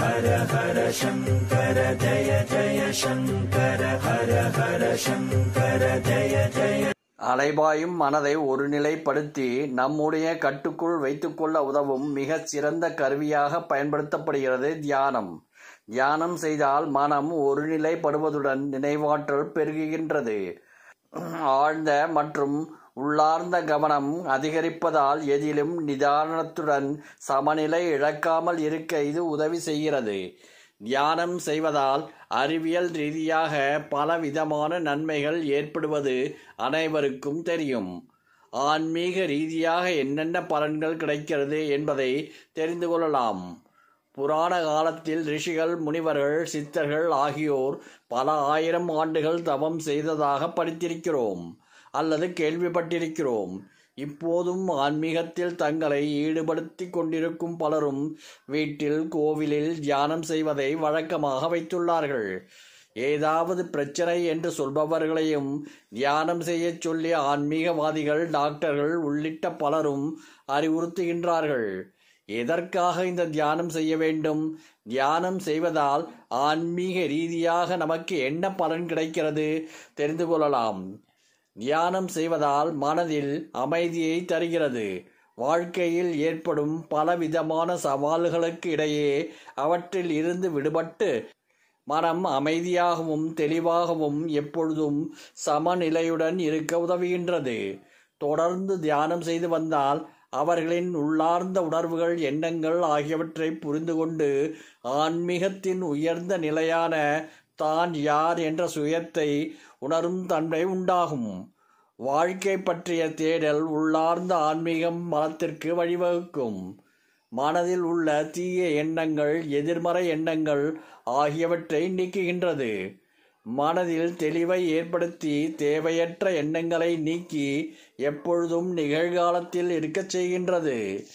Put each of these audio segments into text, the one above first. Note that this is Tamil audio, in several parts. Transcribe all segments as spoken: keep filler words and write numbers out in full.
ஹர ஹர சங்கர ஜய ஜய சங்கர ஹர ஹர சங்கர ஜய ஜய. அலைபாயும் மனதை ஒருநிலைப்படுத்தி நம்முடைய கட்டுக்குள் வைத்துக்கொள்ள உதவும் மிக சிறந்த கருவியாக பயன்படுத்தப்படுகிறது தியானம். தியானம் செய்தால் மனம் ஒருநிலைப்படுவதுடன் நினைவாற்றல் பெருகுகின்றது. ஆழ்ந்த மற்றும் உள்ளார்ந்த கவனம் அதிகரிப்பதால் எதிலும் நிதானத்துடன் சமநிலை இழக்காமல் இருக்க இது உதவி செய்கிறது. தியானம் செய்வதால் அறிவியல் ரீதியாக பலவிதமான நன்மைகள் ஏற்படுவது அனைவருக்கும் தெரியும். ஆன்மீக ரீதியாக என்னென்ன பலன்கள் கிடைக்கிறது என்பதை தெரிந்து கொள்ளலாம். புராண காலத்தில் ரிஷிகள், முனிவர்கள், சித்தர்கள் ஆகியோர் பல ஆயிரம் ஆண்டுகள் தவம் செய்ததாக படித்திருக்கிறோம் அல்லது கேள்விப்பட்டிருக்கிறோம். இப்போதும் ஆன்மீகத்தில் தங்களை ஈடுபடுத்தி கொண்டிருக்கும் பலரும் வீட்டில், கோவிலில் தியானம் செய்வதை வழக்கமாக வைத்துள்ளார்கள். ஏதாவது பிரச்சனை என்று சொல்பவர்களையும் தியானம் செய்ய சொல்லி ஆன்மீகவாதிகள், டாக்டர்கள் உள்ளிட்ட பலரும் அறிவுறுத்துகின்றார்கள். எதற்காக இந்த தியானம் செய்ய வேண்டும்? தியானம் செய்வதால் ஆன்மீக ரீதியாக நமக்கு என்ன பலன் கிடைக்கிறது தெரிந்து கொள்ளலாம். தியானம் செய்வதால் மனதில் அமைதியை தருகிறது. வாழ்க்கையில் ஏற்படும் பலவிதமான சவால்களுக்கு இடையே அவற்றில் இருந்து விடுபட்டு மனம் அமைதியாகவும் தெளிவாகவும் எப்பொழுதும் சமநிலையுடன் இருக்க உதவுகின்றது. தொடர்ந்து தியானம் செய்து வந்தால் அவர்களின் உள்ளார்ந்த உணர்வுகள், எண்ணங்கள் ஆகியவற்றை புரிந்து கொண்டு ஆன்மீகத்தின் உயர்ந்த நிலையான தான் யார் என்ற சுயத்தை உணரும் தன்மை உண்டாகும். வாழ்க்கை பற்றிய தேடல் உள்ளார்ந்த ஆன்மீகம் மனத்திற்கு வழிவகுக்கும். மனதில் உள்ள தீய எண்ணங்கள், எதிர்மறை எண்ணங்கள் ஆகியவற்றை நீக்குகின்றது. மனதில் தெளிவை ஏற்படுத்தி தேவையற்ற எண்ணங்களை நீக்கி எப்பொழுதும் நிகழ்காலத்தில் இருக்கச் செய்கின்றது.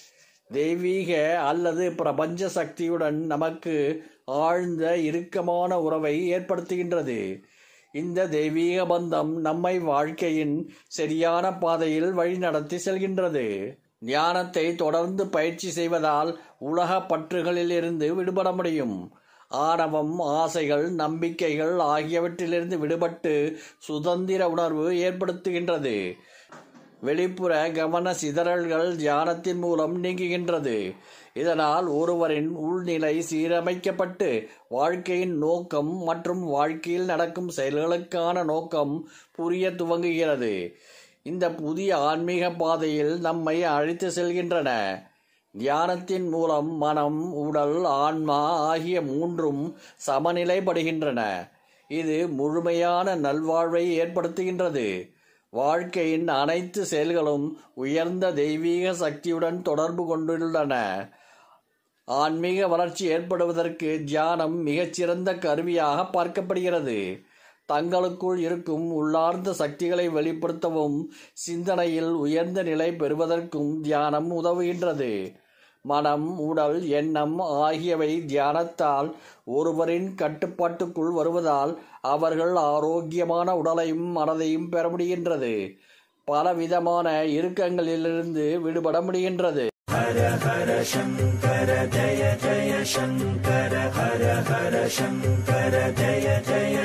தெய்வீக அல்லது பிரபஞ்ச சக்தியுடன் நமக்கு ஆழ்ந்த இறுக்கமான உறவை ஏற்படுத்துகின்றது. இந்த தெய்வீக பந்தம் நம்மை வாழ்க்கையின் சரியான பாதையில் வழிநடத்தி செல்கின்றது. தியானத்தை தொடர்ந்து பயிற்சி செய்வதால் உலக பற்றுகளிலிருந்து விடுபட முடியும். ஆணவம், ஆசைகள், நம்பிக்கைகள் ஆகியவற்றிலிருந்து விடுபட்டு சுதந்திர உணர்வு ஏற்படுத்துகின்றது. வெளிப்புற கவன சிதறல்கள் தியானத்தின் மூலம் நீங்குகின்றது. இதனால் ஒருவரின் உள்நிலை சீரமைக்கப்பட்டு வாழ்க்கையின் நோக்கம் மற்றும் வாழ்க்கையில் நடக்கும் செயல்களுக்கான நோக்கம் புரிய துவங்குகிறது. இந்த புதிய ஆன்மீக பாதையில் நம்மை அழைத்து செல்கின்றன. தியானத்தின் மூலம் மனம், உடல், ஆன்மா ஆகிய மூன்றும் சமநிலைப்படுகின்றன. இது முழுமையான நல்வாழ்வை ஏற்படுத்துகின்றது. வாழ்க்கையின் அனைத்து செயல்களும் உயர்ந்த தெய்வீக சக்தியுடன் தொடர்பு கொண்டுள்ளன. ஆன்மீக வளர்ச்சி ஏற்படுவதற்கு தியானம் மிகச்சிறந்த கருவியாக பார்க்கப்படுகிறது. தங்களுக்குள் இருக்கும் உள்ளார்ந்த சக்திகளை வெளிப்படுத்தவும் சிந்தனையில் உயர்ந்த நிலை பெறுவதற்கும் தியானம் உதவுகின்றது. மனம், உடல், எண்ணம் ஆகியவை தியானத்தால் ஒருவரின் கட்டுப்பாட்டுக்குள் வருவதால் அவர்கள் ஆரோக்கியமான உடலையும் மனதையும் பெற முடிகின்றது. பலவிதமான இறுக்கங்களிலிருந்து விடுபட முடிகின்றது. ஹர ஹர சங்கர ஜய ஜய சங்கர ஹர ஹர சங்கர ஜய ஜய